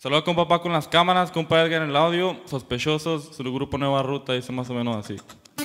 Saludos con papá con las cámaras, compa Edgar en el audio, Sospechosos, su grupo Nueva Ruta, dice más o menos así.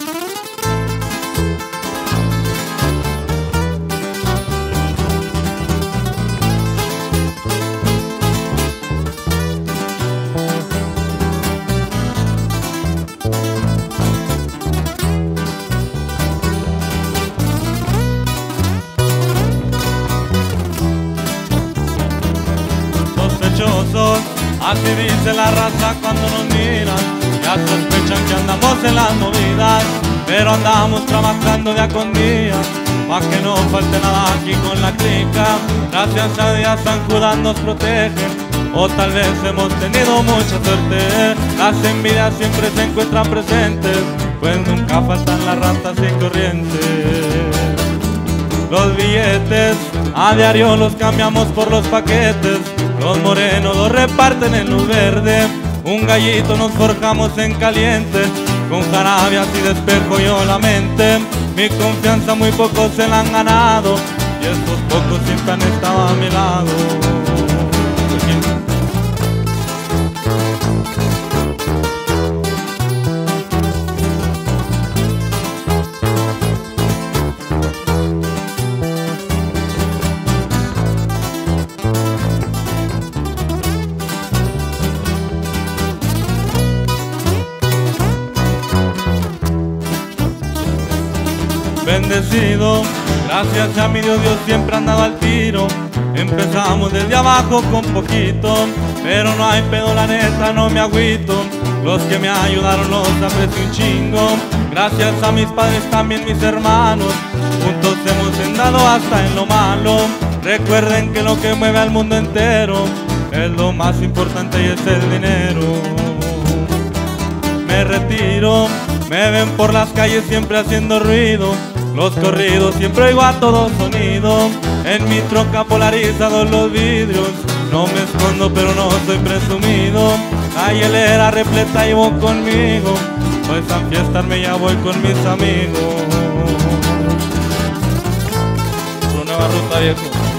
Sospechosos, así dice la raza cuando nos miran. Ya sospechan que andamos en las movidas, pero andamos trabajando día con día, pa' que no falte nada aquí con la clica. Gracias a Dios San Judas nos protegen, o tal vez hemos tenido mucha suerte. Las envidias siempre se encuentran presentes, pues nunca faltan las ratas y corrientes. Los billetes a diario los cambiamos por los paquetes, los morenos los reparten en luz verde, un gallito nos forjamos en caliente, con jarabe así despejo yo la mente. Mi confianza muy pocos se la han ganado, y estos pocos siempre han estado a mi lado. Bendecido, gracias a mi Dios, Dios siempre ha andado al tiro. Empezamos desde abajo con poquito, pero no hay pedo, la neta, no me agüito. Los que me ayudaron los aprecio un chingo. Gracias a mis padres, también mis hermanos, juntos hemos andado hasta en lo malo. Recuerden que lo que mueve al mundo entero es lo más importante y es el dinero. Me retiro, me ven por las calles siempre haciendo ruido. Los corridos siempre oigo a todo sonido. En mi troca polarizados los vidrios. No me escondo pero no soy presumido. La hielera repleta llevo conmigo, pues a fiestarme ya voy con mis amigos. Nueva Ruta, viejo.